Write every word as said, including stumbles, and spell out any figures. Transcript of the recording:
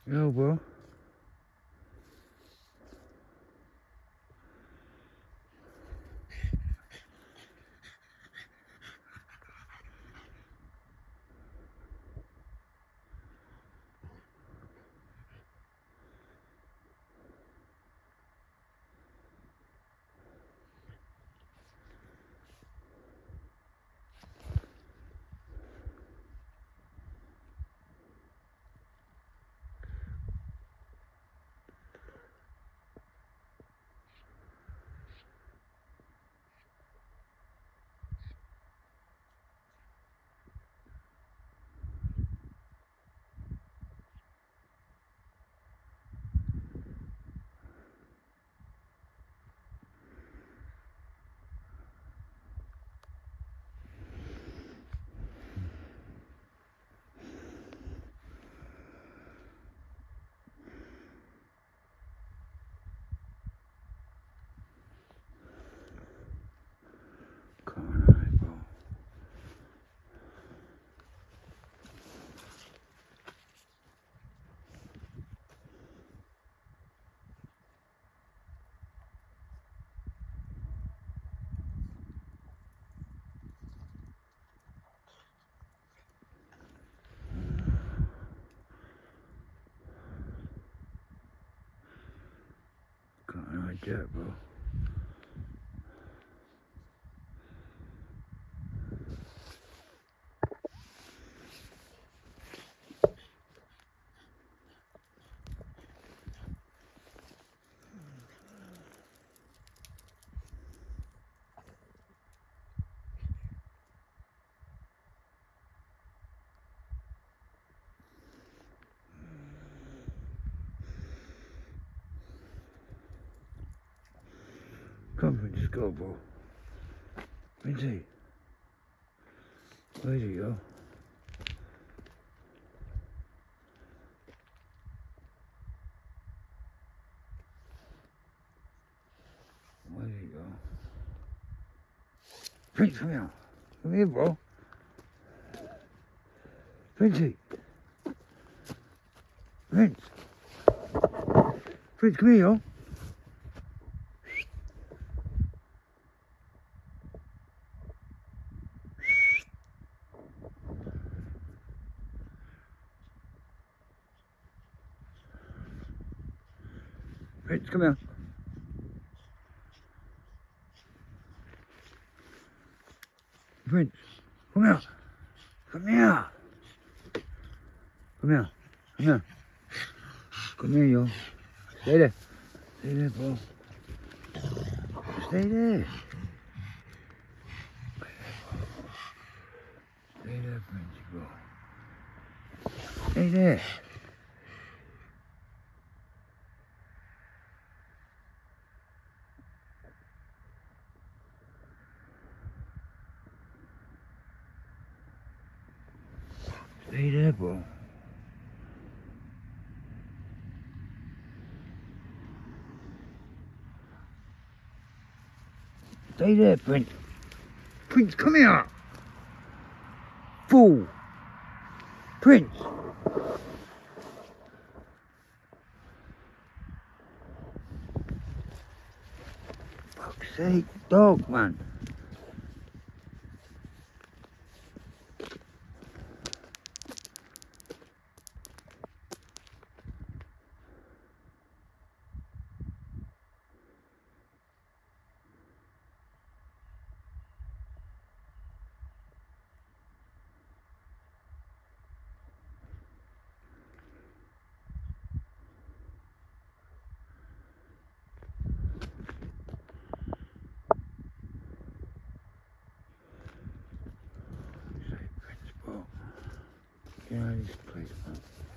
Yo, bro. Come on, bro. Come on, like that, bro. Come on, just go, bro. Vinci. Where do you go? Where do you go? Prince, come here. Come here, bro. Vinci. Prince. Prince, come here, yo. Prince, come here. Prince, come here. Come here. Come here. Come here. Come here, yo. Stay there. Stay there, bro. Stay there. Stay there, Prince, bro. Stay there. Stay there, bro. Stay there, Prince. Prince, come here. Fool. Prince. Fuck's sake, dog, man. Get out of this place, man.